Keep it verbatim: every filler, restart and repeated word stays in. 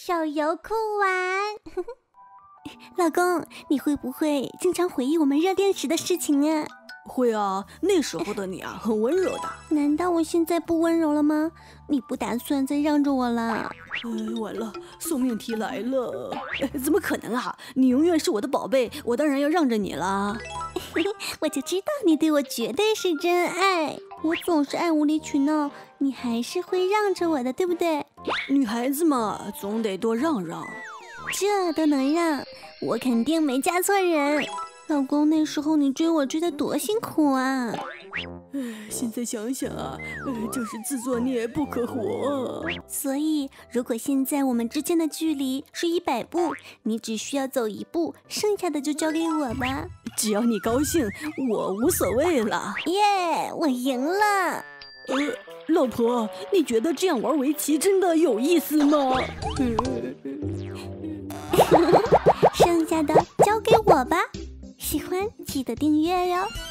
手游酷玩。老公，你会不会经常回忆我们热恋时的事情啊？ 会啊，那时候的你啊，很温柔的。 难道我现在不温柔了吗？你不打算再让着我了？ 哎，完了，送命题来了！哎，怎么可能啊？你永远是我的宝贝，我当然要让着你啦。 我就知道你对我绝对是真爱。我总是爱无理取闹，你还是会让着我的，对不对？ 女孩子嘛，总得多让让。 这都能让，我肯定没嫁错人。老公，那时候你追我追得多辛苦啊！ 现在想想啊，就是自作孽不可活。 所以，如果现在我们之间的距离是一百步，你只需要走一步，剩下的就交给我吧。 只要你高兴，我无所谓了。 耶，我赢了！ 呃，老婆，你觉得这样玩围棋真的有意思吗？ 剩下的交给我吧。喜欢记得订阅哟。